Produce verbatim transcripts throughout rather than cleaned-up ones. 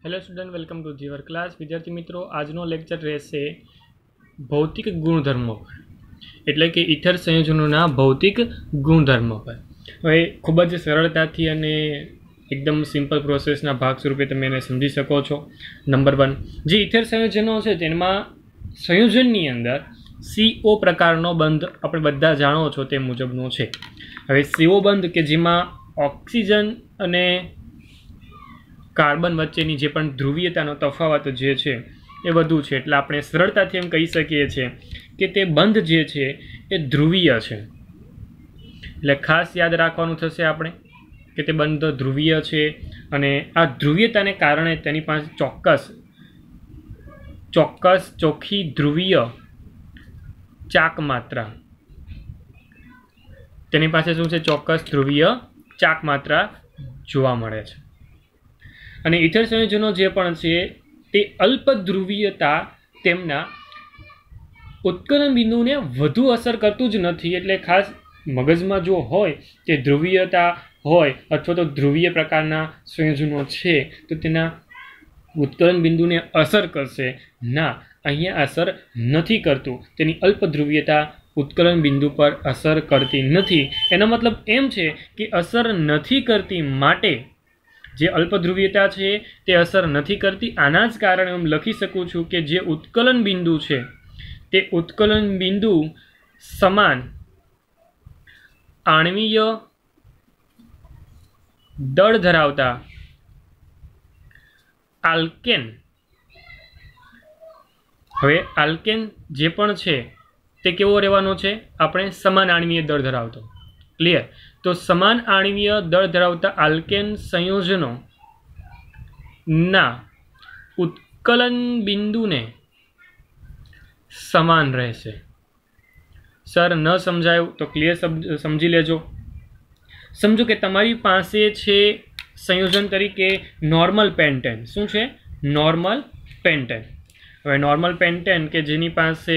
Hello student, welcome to Jivar class. વિદ્યાર્થી મિત્રો, આજનો લેક્ચર રહેશે ભૌતિક ગુણધર્મો પર, એટલે કે ઇથર સંયોજનોના ભૌતિક ગુણધર્મો પર. હવે ખૂબ જ સરળતાથી અને એકદમ સિમ્પલ પ્રોસેસના ભાગ સ્વરૂપે તમે એને સમજી શકો છો. નંબર વન, જે ઇથર સંયોજનો છે તેમાં સંયોજનની અંદર સીઓ પ્રકારનો બંધ આપણે બધા જાણો છો તે મુજબનો છે. હવે સીઓ બંધ કે જેમાં ઓક્સિજન અને કાર્બન વચ્ચેની જે પણ ધ્રુવીયતાનો તફાવત જે છે એ વધુ છે, એટલે આપણે સરળતાથી એમ કહી શકીએ છીએ કે તે બંધ જે છે એ ધ્રુવીય છે. એટલે ખાસ યાદ રાખવાનું થશે આપણે કે તે બંધ ધ્રુવીય છે, અને આ ધ્રુવીયતાને કારણે તેની પાસે ચોક્કસ ચોક્કસ ચોખ્ખી ધ્રુવીય ચાક માત્રા તેની પાસે શું છે ચોક્કસ ધ્રુવીય ચાક માત્રા જોવા મળે છે. અને ઇથર સંયોજનો જે પણ છે તે અલ્પ ધ્રુવીયતા તેમના ઉત્કલન બિંદુને વધુ અસર કરતું જ નથી. એટલે ખાસ મગજમાં જો હોય કે ધ્રુવીયતા હોય અથવા તો ધ્રુવીય પ્રકારના સંયોજનો છે તો તેના ઉત્કલન બિંદુને અસર કરશે, ના, અહીંયા અસર નથી કરતું. તેની અલ્પ ધ્રુવીયતા ઉત્કલન બિંદુ પર અસર કરતી નથી. એનો મતલબ એમ છે કે અસર નથી કરતી માટે જે અલ્પ ધ્રુવીયતા છે તે અસર નથી કરતી. આના જ કારણે હું લખી શકું છું કે જે ઉત્કલન બિંદુ છે તે ઉત્કલન બિંદુ સમાન આણ્વીય દળ ધરાવતા આલ્કેન, હવે આલ્કેન જે પણ છે તે કેવો રહેવાનો છે, આપણે સમાન આણ્વીય દળ ધરાવતો. ક્લિયર? તો સમાન આણ્વીય દળ ધરાવતા આલ્કેન સંયોજનો ના ઉત્કલન બિંદુને સમાન રહેશે. સર ન સમજાયું તો ક્લિયર સમજી લેજો. સમજો કે તમારી પાસે છે સંયોજન તરીકે નોર્મલ પેન્ટેન. શું છે? Normal pentane. હવે નોર્મલ પેન્ટેન કે જેની પાસે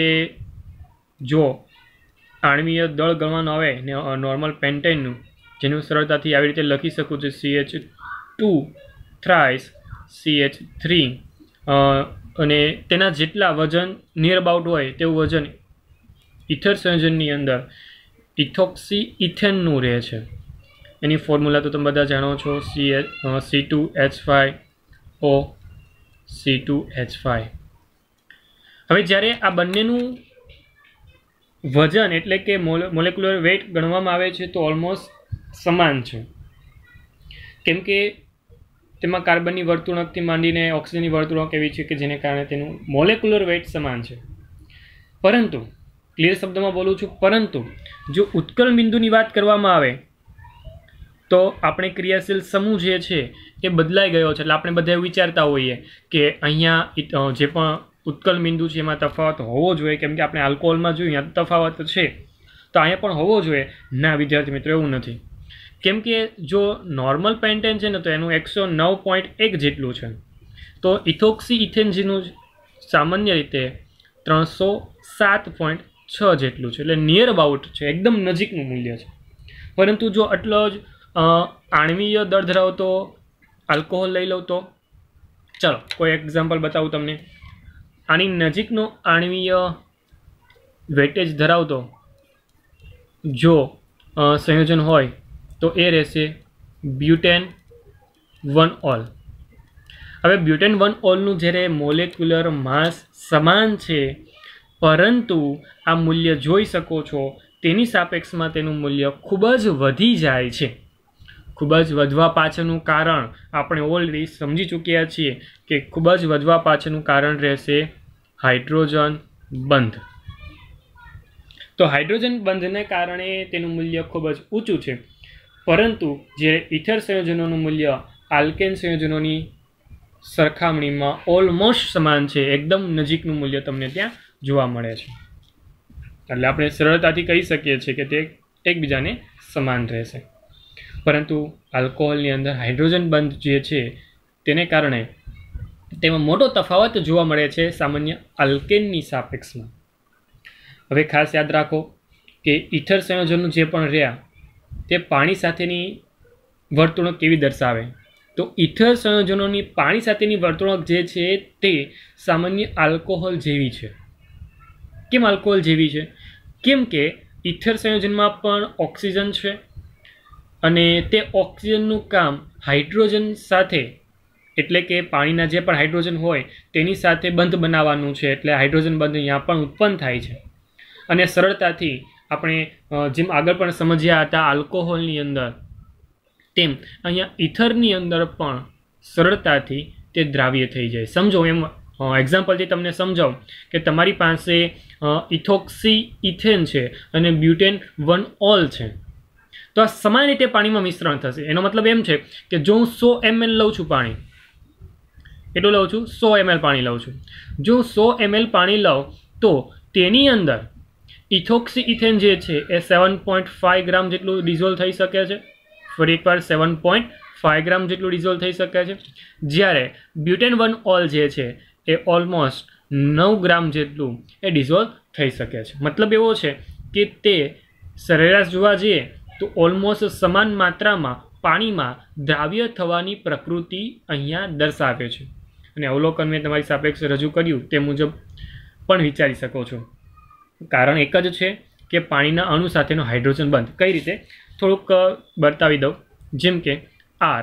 જો આણ્વીય દળ ગણવાનું આવે ને નોર્મલ પેન્ટેનનું, જેનું સરળતાથી આવી રીતે લખી શકું છું C H two thrice C H three, અને તેના જેટલા વજન નિયર અબાઉટ હોય તેવું વજન ઇથર સંયોજનની અંદર ઇથોક્સી ઇથેનનું રહે છે. એની ફોર્મ્યુલા તો તમે બધા જાણો છો, C H C two H five O C two H five. હવે જ્યારે આ બંનેનું વજન એટલે કે મોલેક્યુલર વેઇટ ગણવામાં આવે છે તો ઓલમોસ્ટ સમાન છે, કેમ કે તેમાં કાર્બનની વર્તુણકથી માંડીને ઓક્સિજનની વર્તુણક એવી છે કે જેને કારણે તેનું મોલેક્યુલર વેઇટ સમાન છે. પરંતુ ક્લિયર શબ્દમાં બોલું છું, પરંતુ જો ઉત્કલન બિંદુની વાત કરવામાં આવે તો આપણે ક્રિયાશીલ સમૂહ જે છે એ બદલાઈ ગયો છે. એટલે આપણે બધા એવું વિચારતા હોઈએ કે અહીંયા જે પણ ઉત્કલ બિંદુ છે એમાં તફાવત હોવો જોઈએ, કેમ કે આપણે આલ્કોહોલમાં જોઈએ તફાવત છે તો અહીંયા પણ હોવો જોઈએ. ના વિદ્યાર્થી મિત્રો, એવું નથી. કેમ કે જો નોર્મલ પેન્ટેન છે ને તો એનું એકસો નવ પોઈન્ટ એક જેટલું છે, તો ઇથોક્સી ઇથેન જેનું સામાન્ય રીતે ત્રણસો સાત પોઈન્ટ છ જેટલું છે. એટલે નિયર અબાઉટ છે, એકદમ નજીકનું મૂલ્ય છે. પરંતુ જો આટલો જ આણ્વીય દળ ધરાવતો આલ્કોહોલ લઈ લઉં તો, ચાલો કોઈ એક્ઝામ્પલ બતાવું તમને. આની નજીકનો આણ્વીય વેટેજ ધરાવતો જો સંયોજન હોય તો એ રહેશે બ્યુટેન વન ઓલ. હવે બ્યુટેન વન ઓલનું જ્યારે મોલેક્યુલર માસ સમાન છે, પરંતુ આ મૂલ્ય જોઈ શકો છો તેની સાપેક્ષમાં તેનું મૂલ્ય ખૂબ જ વધી જાય છે. ખૂબ જ વધવા પાછળનું કારણ આપણે ઓલરેડી સમજી ચૂક્યા છીએ કે ખૂબ જ વધવા પાછળનું કારણ રહેશે હાઇડ્રોજન બંધ. તો હાઇડ્રોજન બંધને કારણે તેનું મૂલ્ય ખૂબ જ ઊંચું છે, પરંતુ જે ઇથર સંયોજનોનું મૂલ્ય આલ્કેન સંયોજનોની સરખામણીમાં ઓલમોસ્ટ સમાન છે, એકદમ નજીકનું મૂલ્ય તમને ત્યાં જોવા મળે છે. એટલે આપણે સરળતાથી કહી શકીએ છીએ કે તે એકબીજાને સમાન રહેશે. પરંતુ આલ્કોહોલની અંદર હાઇડ્રોજન બંધ જે છે તેને કારણે તેમાં મોટો તફાવત જોવા મળે છે સામાન્ય આલ્કેનની સાપેક્ષમાં. હવે ખાસ યાદ રાખો કે ઇથર સંયોજનો જે પણ રહ્યા તે પાણી સાથેની વર્તુણક કેવી દર્શાવે, તો ઇથર સંયોજનોની પાણી સાથેની વર્તણૂક જે છે તે સામાન્ય આલ્કોહોલ જેવી છે. કેમ આલ્કોહોલ જેવી છે? કેમ કે ઇથર સંયોજનમાં પણ ઓક્સિજન છે અને તે ઓક્સિજનનું કામ હાઇડ્રોજન સાથે, એટલે કે પાણીના જે પણ હાઇડ્રોજન હોય તેની સાથે બંધ બનાવવાનું છે. એટલે હાઇડ્રોજન બંધ અહીંયા પણ ઉત્પન્ન થાય છે અને સરળતાથી આપણે જેમ આગળ પણ સમજ્યા હતા આલ્કોહોલની અંદર, તેમ અહીંયા ઇથરની અંદર પણ સરળતાથી તે દ્રાવ્ય થઈ જાય. સમજો એમ એક્ઝામ્પલથી તમને સમજાવું કે તમારી પાસે ઇથોક્સી ઇથેન છે અને બ્યુટેન વન ઓલ છે, તો આ સમાન રીતે પાણીમાં મિશ્રણ થશે. એનો મતલબ એમ છે કે જો હું સો એમએલ લઉં છું પાણી, કેટલું લઉં છું? સો એમએલ પાણી લઉં છું. જો સો એમએલ પાણી લઉં તો તેની અંદર ઇથોક્સી ઇથેન જે છે એ સેવન પોઈન્ટ ફાઇવ ગ્રામ જેટલું ડિઝોલ્વ થઈ શકે છે. ફરી એકવાર સેવન પોઈન્ટ ફાઇવ ગ્રામ જેટલું ડિઝોલ્વ થઈ શકે છે. જ્યારે બ્યુટેન વન ઓલ જે છે એ ઓલમોસ્ટ નવ ગ્રામ જેટલું એ ડિઝોલ્વ થઈ શકે છે. મતલબ એવો છે કે તે સરેરાશ જોવા જઈએ તો ઓલમોસ્ટ સમાન માત્રામાં પાણીમાં દ્રાવ્ય થવાની પ્રકૃતિ અહીંયા દર્શાવે છે. અને અવલોકન મેં તમારી સાપેક્ષ રજૂ કર્યું તે મુજબ પણ વિચારી શકો છો. કારણ એક જ છે કે પાણીના અણુ સાથેનો હાઇડ્રોજન બંધ. કઈ રીતે? થોડુંક બતાવી દઉં. જેમ કે આર,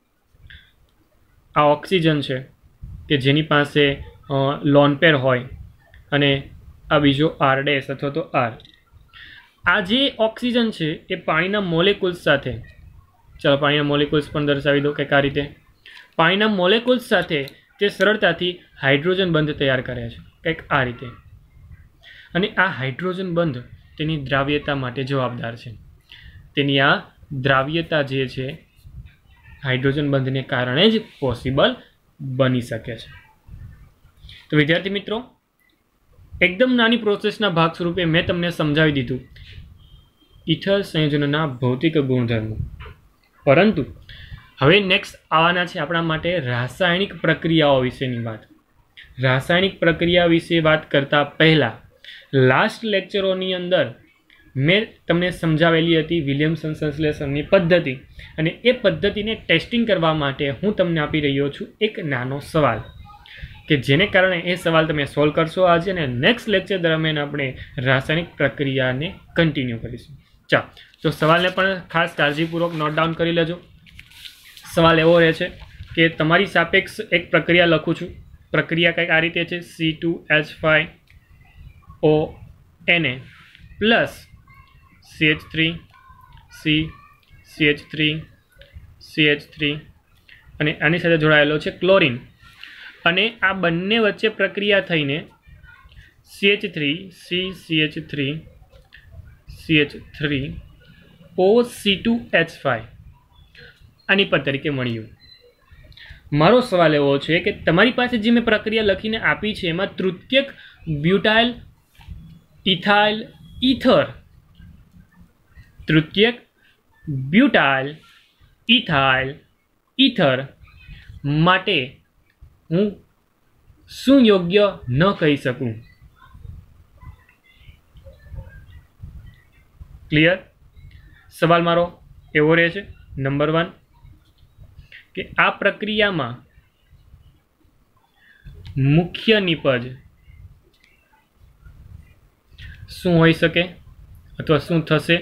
આ ઓક્સિજન છે કે જેની પાસે લોન પેર હોય અને આ બીજો આર ડેશ અથવા તો આર. આ જે ઓક્સિજન છે એ પાણીના મોલેક્યુલ્સ સાથે, ચાલો પાણીના મોલેક્યુલ્સ પણ દર્શાવી દો કે આ રીતે પાણીના મોલેક્યુલ્સ સાથે તે સરળતાથી હાઇડ્રોજન બંધ તૈયાર કરે છે, કંઈક આ રીતે. અને આ હાઇડ્રોજન બંધ તેની દ્રાવ્યતા માટે જવાબદાર છે. તેની આ દ્રાવ્યતા જે છે હાઇડ્રોજન બંધને કારણે જ પોસિબલ બની શકે છે. તો વિદ્યાર્થી મિત્રો, એકદમ નાની પ્રોસેસના ભાગ સ્વરૂપે મેં તમને સમજાવી દીધું ઇથર સંયોજનોના ભૌતિક ગુણધર્મો. પરંતુ હવે નેક્સ્ટ આવવાના છે આપણા માટે રાસાયણિક પ્રક્રિયાઓ વિશેની વાત. રાસાયણિક પ્રક્રિયા વિશે વાત કરતાં પહેલાં લાસ્ટ લેક્ચરોની અંદર મેં તમને સમજાવેલી હતી વિલિયમસન સંશ્લેષણની પદ્ધતિ, અને એ પદ્ધતિને ટેસ્ટિંગ કરવા માટે હું તમને આપી રહ્યો છું એક નાનો સવાલ, કે જેને કારણે એ સવાલ તમે સોલ્વ કરશો આજે, અને નેક્સ્ટ લેક્ચર દરમિયાન આપણે રાસાયણિક પ્રક્રિયાને કન્ટિન્યુ કરીશું. ચાલો, તો સવાલને પણ ખાસ કાળજીપૂર્વક નોટ ડાઉન કરી લેજો. સવાલ એવો રહે છે કે તમારી સાપેક્ષ એક પ્રક્રિયા લખું છું. પ્રક્રિયા કંઈક આ રીતે છે: C two H five O N A plus C H three C C H three C H three અને આની સાથે જોડાયેલો છે ક્લોરિન. અને આ બંને વચ્ચે પ્રક્રિયા થઈને C H three C C H three C H three O C two H five આની પદ તરીકે મળ્યું. મારો સવાલ એવો છે કે તમારી પાસે જે મેં પ્રક્રિયા લખીને આપી છે એમાં તૃતીયક બ્યુટાઇલ ઇથાઇલ ઇથર તૃતીયક બ્યુટાઇલ ઇથાઇલ ઇથર માટે હું શું યોગ્ય ન કહી શકું? ક્લિયર? સવાલ મારો એવો રહે છે નંબર વન કે આ પ્રક્રિયામાં મુખ્ય નિપજ શું હોઈ શકે અથવા શું થશે?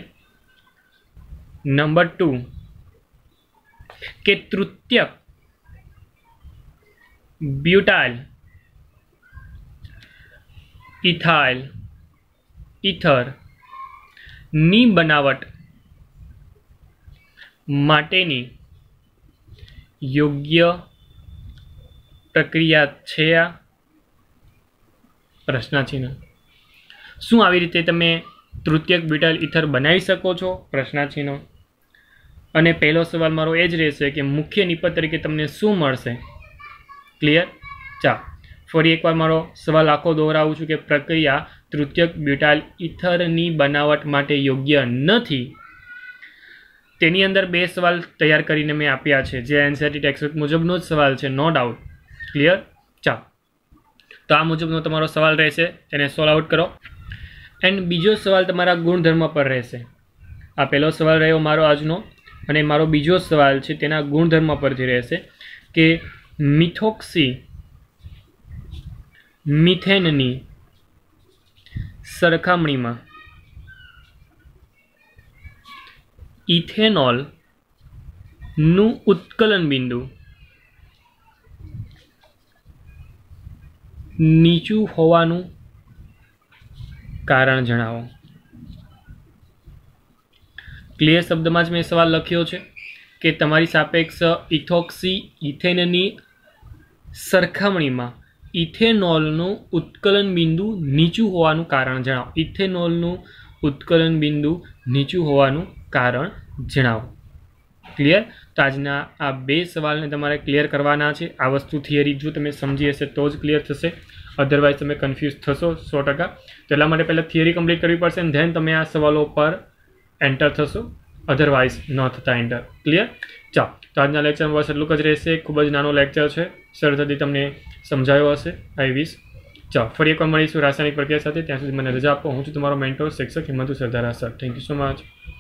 નંબર ટુ કે તૃતીયક બ્યુટાઇલ ઇથાઇલ ઇથર ની બનાવટ માટેની યોગ્ય પ્રક્રિયા છે આ? પ્રશ્નાચિહ્ન. શું આવી રીતે તમે તૃતીયક બ્યુટાઇલ ઇથર બનાવી શકો છો? પ્રશ્નાચિહ્ન. અને પહેલો સવાલ મારો એ જ રહેશે કે મુખ્ય નિપજ તરીકે તમને શું મળશે? ક્લિયર? ચા ફરી એકવાર મારો સવાલ આખો દોહરાવું છું કે પ્રક્રિયા તૃતીયક બ્યુટાઇલ ઇથરની બનાવટ માટે યોગ્ય નથી. તેની અંદર બે સવાલ તૈયાર કરીને મેં આપ્યા છે, જે એનસીઈઆરટી ટેક્સ્ટબુક મુજબનો જ સવાલ છે, નો ડાઉટ. ક્લિયર? ચા તો આ મુજબનો તમારો સવાલ રહેશે, તેને સોલ્વ આઉટ કરો. એન્ડ બીજો સવાલ તમારા ગુણધર્મ પર રહેશે. આ પહેલો સવાલ રહ્યો મારો આજનો, અને મારો બીજો સવાલ છે તેના ગુણધર્મ પરથી રહેશે કે મિથોક્સી મિથેનની સરખામણીમાં ઇથેનોલનું ઉત્કલન બિંદુ નીચું હોવાનું કારણ જણાવો. ક્લિયર શબ્દમાં જ મેં સવાલ લખ્યો છે કે તમારી સાપેક્ષ ઇથોક્સી ઇથેનની સરખામણીમાં ઇથેનોલનું ઉત્કલન બિંદુ નીચું હોવાનું કારણ જણાવો. ઇથેનોલનું ઉત્કલન બિંદુ નીચું હોવાનું કારણ જણાવો. ક્લિયર? તો આજના આ બે સવાલને તમારે ક્લિયર કરવાના છે. આ વસ્તુ થિયરી જો તમે સમજી હશે તો જ ક્લિયર થશે, અધરવાઇઝ તમે કન્ફ્યુઝ થશો સો ટકા. તો એટલા માટે પહેલાં થિયરી કમ્પ્લીટ કરવી પડશે અને ધેન તમે આ સવાલો પર એન્ટર થશો, અધરવાઇઝ ન થતા એન્ટર. ક્લિયર? ચાલો, તો આજના લેક્ચરમાં બસ એટલું જ રહેશે. ખૂબ જ નાનો લેક્ચર છે, સરળતાથી તમને સમજાયો હશે આઈ વિશ. ચાલો, ફરી એકવાર મળીશું રાસાયણિક પ્રક્રિયા સાથે. ત્યાં સુધી મને રજા આપો. હું છું તમારો મેન્ટોર શિક્ષક Himanshu Sardara sir. Thank you so much.